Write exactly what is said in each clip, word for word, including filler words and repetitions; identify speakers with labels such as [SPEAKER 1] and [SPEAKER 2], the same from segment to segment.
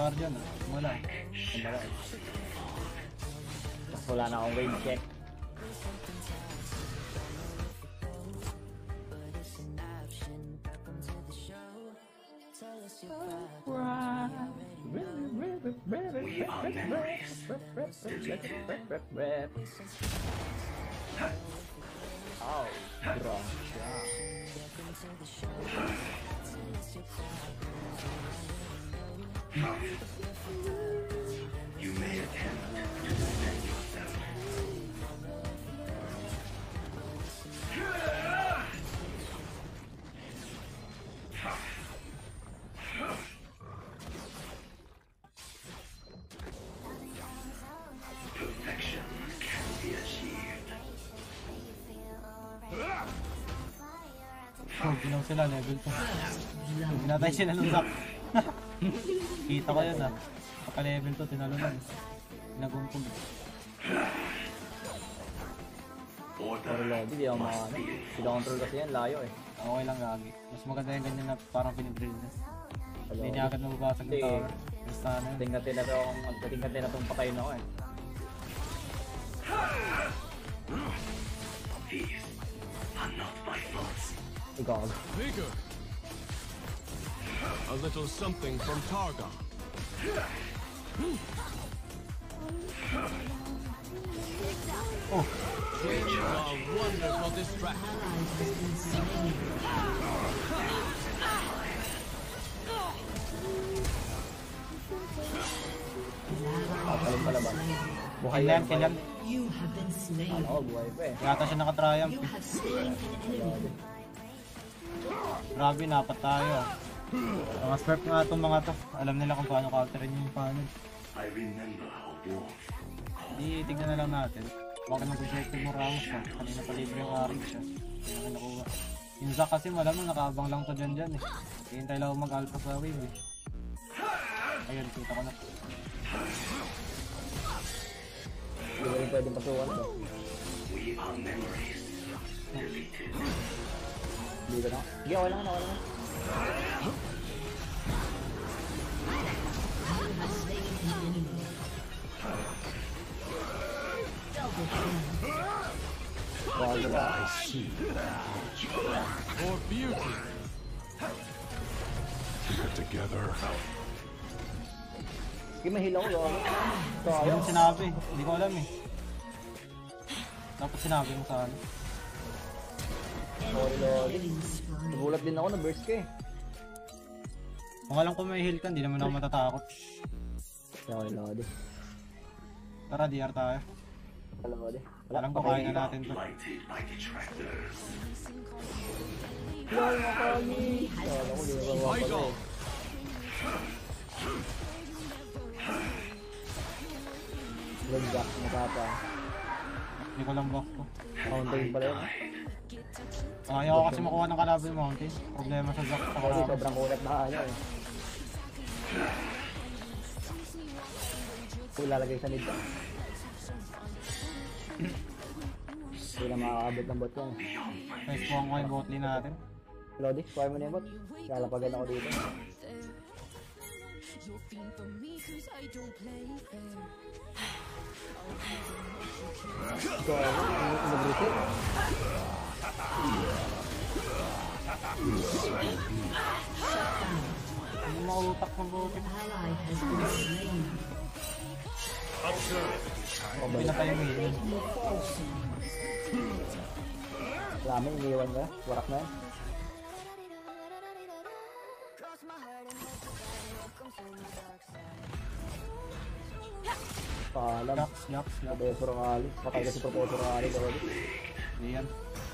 [SPEAKER 1] guardian. Wala.
[SPEAKER 2] Wala. Tapos wala na akong wave check.
[SPEAKER 3] We are memories.
[SPEAKER 2] Oh, wrong.
[SPEAKER 3] You may attempt to defend yourself. Perfection can be achieved.
[SPEAKER 1] Oh, ginaw sila, level two. Ginatay sila ng zap. Kita ko yun ah. Paka level two, tinalo lang. Nagumpog.
[SPEAKER 2] Pero lobby, di ako makano. Pila-control kasi yan, layo eh.
[SPEAKER 1] Okay lang gagi. Mas maganda yung ganyan na parang pinidrill niya. Hindi niya agad mababasag ng tower. Basta na yun.
[SPEAKER 2] Tingkatin na itong, tingkatin na itong patayin ako eh.
[SPEAKER 3] These are not my thoughts.
[SPEAKER 2] Ikaw.
[SPEAKER 4] Vigor. A little something from Targa.
[SPEAKER 1] Oh.
[SPEAKER 4] A wonderful distraction.
[SPEAKER 2] Papalit pala ba? Buhay
[SPEAKER 1] Kailan, kailan?
[SPEAKER 2] Oo, buhay pa eh.
[SPEAKER 1] Yata siya naka-triumph eh. Grabe, napat tayo. Mga smurf nga itong mga to. Alam nila kung paano counterin yung panel.
[SPEAKER 3] I remember how dwarf.
[SPEAKER 1] Di, tignan na lang natin. Baka nag-projective mo rounds na. Kanina pa libre yung aring siya. Kaya na nakuha. Yung Zac kasi malamang nakaabang lang to dyan dyan eh. Hihintay lang ako mag-alpha sa wave eh. Ayun, kita ko na.
[SPEAKER 2] Hindi ba rin pwedeng pasukan to?
[SPEAKER 3] We are memories. Deleted.
[SPEAKER 2] Hindi ba na? Sige, wala na, wala na. Wala ba?
[SPEAKER 4] For beauty.
[SPEAKER 5] Keep it together.
[SPEAKER 2] Sige, mahilaw ko. Ito,
[SPEAKER 1] Hindi
[SPEAKER 2] ayaw.
[SPEAKER 1] mo sinabi. Hindi ko alam eh. Dapat sinabi mo sa ano.
[SPEAKER 2] Sorry, Lodi. Nagulat din ako na burst ka eh.
[SPEAKER 1] Kung alam ko may heal ka, hindi naman ako matatakot.
[SPEAKER 2] Sorry, Lodi.
[SPEAKER 1] Tara, D R tayo.
[SPEAKER 2] Wala, Lodi.
[SPEAKER 1] Alam ko kaya na natin to.
[SPEAKER 3] Blighted by detractors.
[SPEAKER 2] Lol, makami! Wala ko, di ba ba pala eh. Ganda, matapa.
[SPEAKER 1] Hindi ko lang back ko.
[SPEAKER 2] Mountain pala yun.
[SPEAKER 1] Ayaw ko kasi makuha ng kalaban yung mountain. Problema sa Zac sa
[SPEAKER 2] Sorry,
[SPEAKER 1] kalaban.
[SPEAKER 2] sobrang kulat na kanya eh. Kung lalagay sa mid ka. Hindi na makakabot ng bot yan eh.
[SPEAKER 1] Nice po ang ko yung bot lane natin.
[SPEAKER 2] Lodi, square mo na yung bot. Lalapagan ako dito. Ikaw ako, hindi ko mag-reset.
[SPEAKER 1] Hindi mautak ng bukit. Pinatay mo yun.
[SPEAKER 2] Wala mo, iniiwan ka. Warak na yan. Paalam.
[SPEAKER 1] Slaps, slaps, slaps.
[SPEAKER 2] Professor Ali. Patay ka si Professor Ali. Lodi.
[SPEAKER 1] Hindi yan.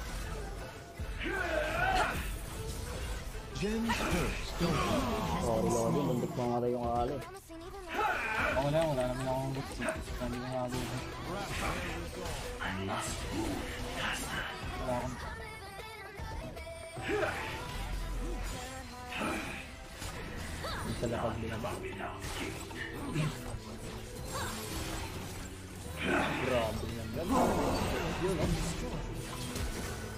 [SPEAKER 4] Gems first, don't
[SPEAKER 2] Sorry, Lodi. Mundik mo nga tayo yung Ali.
[SPEAKER 1] Ako wala, wala naman akong boots eh. Kaya hindi ko makabuhay. Wala akong...
[SPEAKER 2] Sa lapag din ba? Grabe yan. Yun o.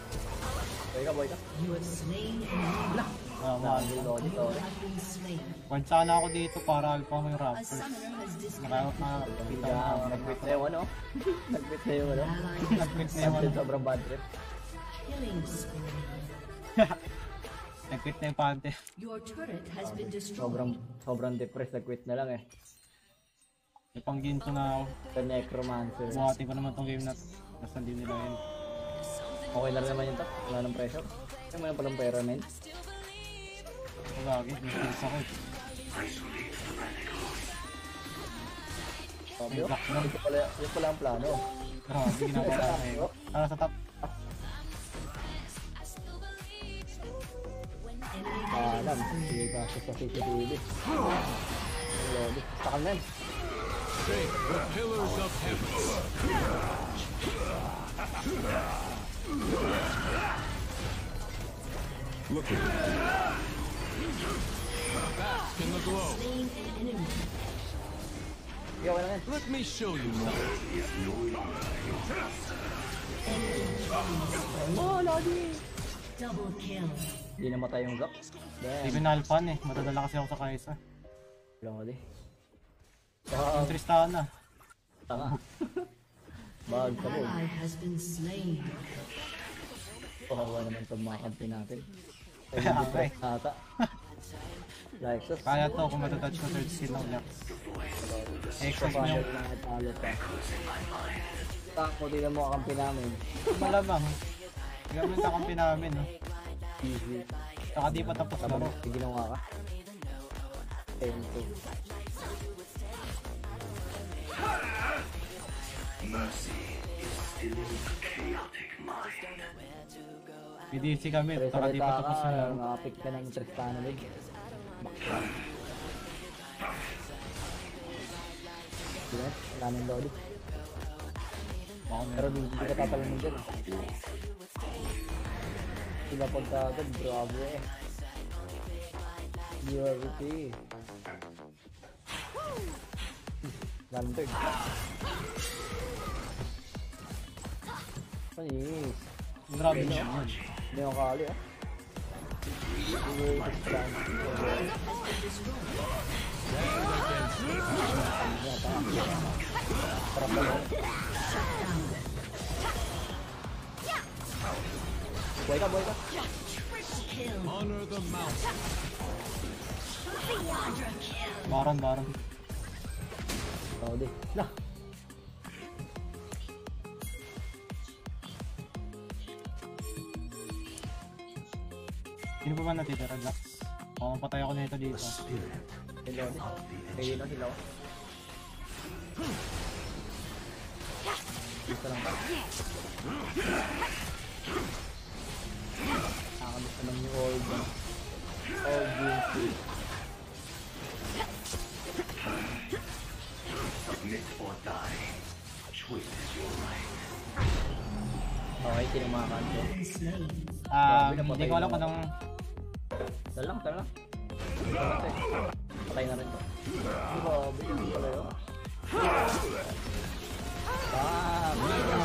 [SPEAKER 2] Boy ka, boy ka.
[SPEAKER 6] You have slain an enemy.
[SPEAKER 1] Ah, mahal.
[SPEAKER 2] Lodi, sorry.
[SPEAKER 6] You have been slain.
[SPEAKER 1] Point sana ako dito para alpha mo yung
[SPEAKER 5] A
[SPEAKER 1] Raptors.
[SPEAKER 5] summoner has disconnected.
[SPEAKER 1] Nakayot na kita
[SPEAKER 2] Bigla
[SPEAKER 1] mo.
[SPEAKER 2] nag-quit na yung ano. Nag-quit na yung ano.
[SPEAKER 1] Nag-quit na yung
[SPEAKER 2] Content
[SPEAKER 1] ano.
[SPEAKER 2] sobrang bad trip.
[SPEAKER 5] Killing spree.
[SPEAKER 1] Nag-quit na yung pante.
[SPEAKER 5] Your turret has been destroyed.
[SPEAKER 2] Sobrang, sobrang depressed. Nag-quit na lang eh.
[SPEAKER 1] May pang-ginto na ako.
[SPEAKER 2] Sa Necromancer.
[SPEAKER 1] Buhatin ko naman tong game na to. Basta hindi nila yun.
[SPEAKER 2] Okay na rin naman yung top. Wala nang pressure. Ay, wala palang pera, men.
[SPEAKER 1] Ako lagi, may kills ako eh.
[SPEAKER 2] Sabi
[SPEAKER 1] May
[SPEAKER 2] ko,
[SPEAKER 1] black lang.
[SPEAKER 2] ito pala, ito pala ang plano.
[SPEAKER 1] Grabe, ginagawa ko ngayon. Para sa top.
[SPEAKER 2] Alam, hindi ka sa C C T V. Ang lobby. Takal na yun.
[SPEAKER 4] Shake the pillars of heaven.
[SPEAKER 6] Look at it.
[SPEAKER 4] Bask in the glow.
[SPEAKER 5] Slain an enemy.
[SPEAKER 2] Sige, okay lang yan.
[SPEAKER 4] Let me show you something.
[SPEAKER 2] Oh, lobby!
[SPEAKER 5] Double kill.
[SPEAKER 2] Hindi namatay yung Zap.
[SPEAKER 1] Hindi
[SPEAKER 2] Damn.
[SPEAKER 1] binalpan eh. Madadala kasi ako sa Kaisa.
[SPEAKER 2] Lobby.
[SPEAKER 1] Yung Tristana.
[SPEAKER 2] Tanga. Bag ka mo.
[SPEAKER 5] Ally has been slain.
[SPEAKER 2] Pahawa naman itong mga kampi natin.
[SPEAKER 1] Kaya nga eh.
[SPEAKER 2] Ata. Like sus.
[SPEAKER 1] Kaya to kung matatouch ko third skill ng Jax. Express mo yung
[SPEAKER 2] Talo pa. Tako, tingnan mo ang kampi namin.
[SPEAKER 1] malamang. Ganun yung kakampi namin. No?
[SPEAKER 2] Easy.
[SPEAKER 1] Saka di pa tapos
[SPEAKER 2] Tama
[SPEAKER 1] laro.
[SPEAKER 2] mo, ginawa ka. ten two.
[SPEAKER 3] Mercy is still in the chaotic mind.
[SPEAKER 1] P D C kami. Saka di
[SPEAKER 2] Salita
[SPEAKER 1] pa tapos
[SPEAKER 2] ka,
[SPEAKER 1] yung laro.
[SPEAKER 2] nakapik ka ng Tristana League. Diba? Wala nang lodi.
[SPEAKER 1] Baka
[SPEAKER 2] Pero
[SPEAKER 1] meron.
[SPEAKER 2] hindi ka tatalungin dyan. Sila punta agad, grabe eh. Duality. Lantern. Panis.
[SPEAKER 1] Grabe na yun.
[SPEAKER 2] Hindi ako kali ah. Duality chance. Para pala. Buhay ka, buhay ka.
[SPEAKER 4] Honor the mountain.
[SPEAKER 1] Baron, baron.
[SPEAKER 2] Lodi. Lah.
[SPEAKER 1] Sino pa ba natitira, Jax? Baka mapatay ako nito dito.
[SPEAKER 2] Hello. Kaya na sila. Dito lang ba? Nakakamiss naman yung old ba? Old beauty.
[SPEAKER 3] Submit or die. Choice is your right.
[SPEAKER 2] Okay, tinamakan ko.
[SPEAKER 5] Slain.
[SPEAKER 1] Ah,
[SPEAKER 2] Grabe,
[SPEAKER 1] hindi ko alam kung anong...
[SPEAKER 2] Tala lang, tala lang. Patay. Patay na rin to. Di ba, bigyan mo pala yun. Ah,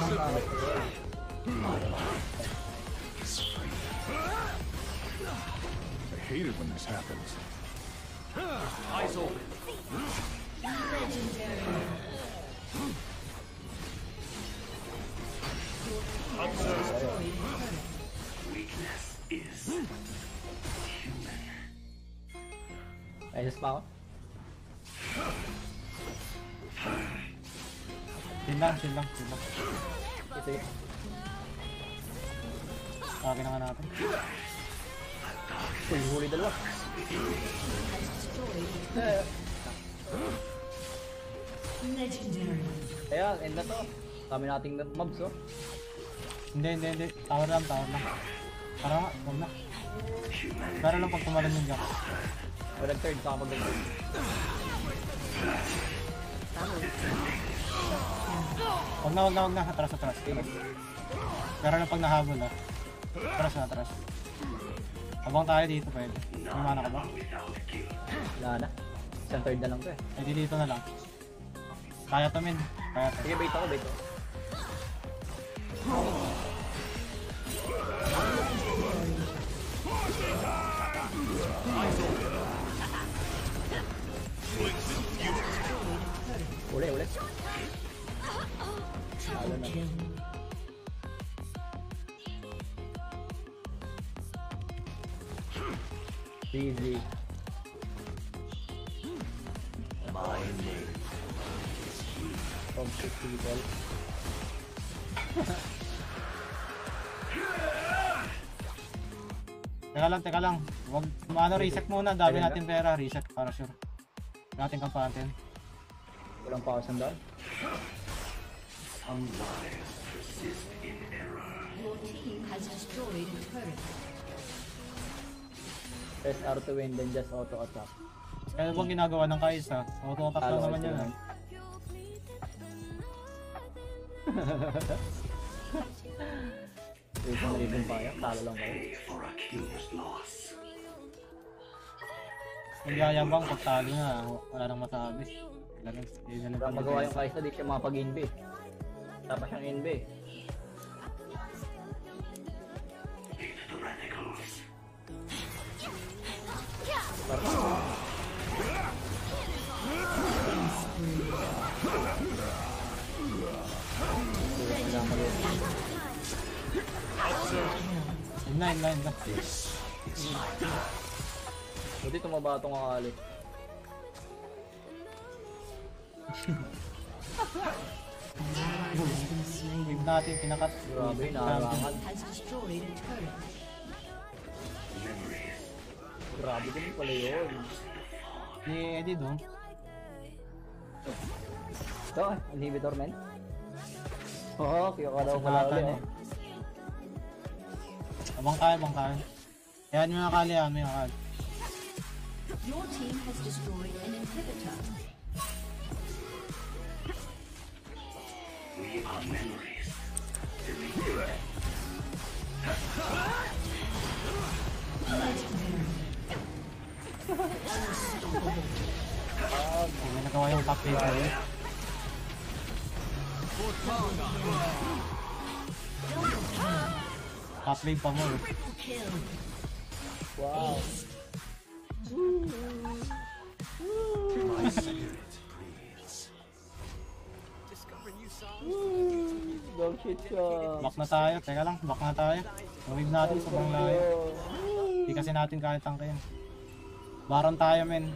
[SPEAKER 6] I hate it when this happens.
[SPEAKER 4] Eyes open.
[SPEAKER 3] Weakness is human.
[SPEAKER 2] ayos pa ako.
[SPEAKER 1] Chill lang, chill lang, chill lang.
[SPEAKER 2] Ito yun.
[SPEAKER 1] Kagin na nga natin.
[SPEAKER 2] Uy, huli dalawa. Eh,
[SPEAKER 5] Legendary.
[SPEAKER 2] Kaya, end na to. Kami nating mobs, oh.
[SPEAKER 1] Hindi, hindi, hindi. Tower lang, tower lang. Para nga, huwag na. Pero lang pag tumalan yung Jax.
[SPEAKER 2] Wala third, saka mag-third.
[SPEAKER 1] Huwag na, huwag na, huwag na. Atras, atras. Pero lang pag nahabol ah. Atras na, atras. Habang tayo dito pwede. May mana ka ba?
[SPEAKER 2] Wala na. Isang third na lang to eh.
[SPEAKER 1] Eh di dito na lang. Kaya to min. Kaya to.
[SPEAKER 2] Sige, bait ako, bait ako. Easy.
[SPEAKER 3] My name.
[SPEAKER 2] Toxic people.
[SPEAKER 1] Teka lang, teka lang. Wag, ano, reset muna. Dami natin pera. Reset para sure. Natin kampatin.
[SPEAKER 2] Walang pa ako sandal.
[SPEAKER 3] Some lives persist in error.
[SPEAKER 5] Your team has destroyed a turret.
[SPEAKER 2] Press R to win, then just auto attack.
[SPEAKER 1] Kaya bang ginagawa ng Kaisa? Auto-attack lang naman yun. Eh.
[SPEAKER 2] Wait, na rin pa yan. Talo lang kayo.
[SPEAKER 3] Pay for a king's loss.
[SPEAKER 1] Nagyayabang pag talo na. Wala nang masabi. Wala nang hindi na
[SPEAKER 2] Wala magawa yung Kaisa, di siya makapag-inbe. Tapos siyang inbe.
[SPEAKER 3] Tyrannicals.
[SPEAKER 1] Yun na, yun na, yun na.
[SPEAKER 2] Buti tumaba itong akali.
[SPEAKER 1] Wave natin, pinakat.
[SPEAKER 2] Grabe, nakarangan.
[SPEAKER 5] Has destroyed a turret.
[SPEAKER 3] Memories.
[SPEAKER 2] Grabe din pala yun.
[SPEAKER 1] Si Eddie doon.
[SPEAKER 2] Ito, inhibitor men. Oo, oh, kaya ka daw pala ulit.
[SPEAKER 1] eh. Abang kaya, abang kaya. Ayan yung nakali, ayan yung nakali.
[SPEAKER 5] Your team has destroyed an inhibitor.
[SPEAKER 3] We are memories.
[SPEAKER 1] Hindi na nagawa yung top laner eh. Top lane pa mo eh.
[SPEAKER 5] Kill.
[SPEAKER 2] Wow.
[SPEAKER 6] My spirit bleeds.
[SPEAKER 2] Dog shit siya.
[SPEAKER 1] Back na tayo, teka lang, back na tayo. Wave natin, sobrang layo. Hindi kasi natin kahit tangkayin. Baron tayo men.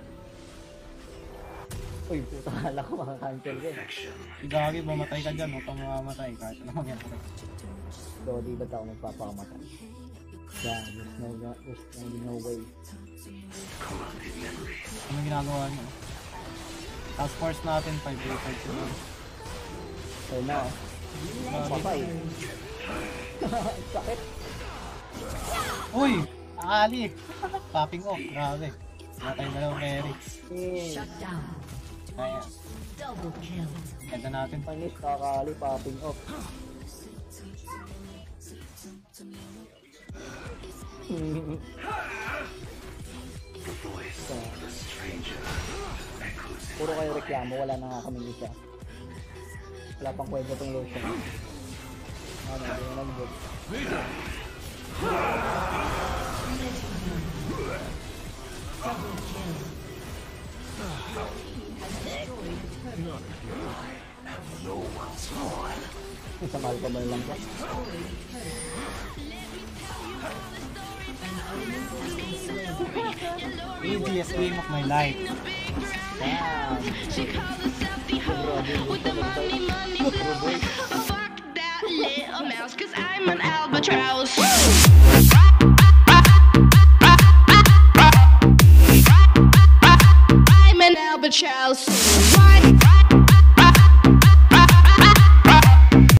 [SPEAKER 2] Uy, puta kala ko makakancel din.
[SPEAKER 3] Perfection.
[SPEAKER 1] Igagi, mamatay ka dyan, huwag kang mamamatay kahit ano mangyari.
[SPEAKER 2] So, di ba tao magpapakamatay? Yeah, there's no, there's no, no way.
[SPEAKER 3] Corrupted memories.
[SPEAKER 1] Ano ginagawa niyo? Task force natin, five v five siguro.
[SPEAKER 2] So now, patay. Sakit.
[SPEAKER 1] Uy! Ali! Popping off, grabe. Natay na lang Mary.
[SPEAKER 2] Eh,
[SPEAKER 5] Shut down.
[SPEAKER 1] Kaya,
[SPEAKER 5] Double kill.
[SPEAKER 1] ganda natin.
[SPEAKER 2] panis, kakali, popping off.
[SPEAKER 3] The voice of the stranger echoes in
[SPEAKER 2] Puro kayo reklamo, wala na nga kaming isa. Wala pang kwento tong lotion. Ano, hindi na nag-good.
[SPEAKER 5] Double kill. Has destroyed a turret.
[SPEAKER 3] no one's born.
[SPEAKER 2] Sa mahal pa ba lang siya?
[SPEAKER 1] Easiest game of my life.
[SPEAKER 2] Damn!
[SPEAKER 7] She calls herself the hoe with the money, money flow. Fuck that little mouse, cause I'm an albatross. I'm an albatross. Why?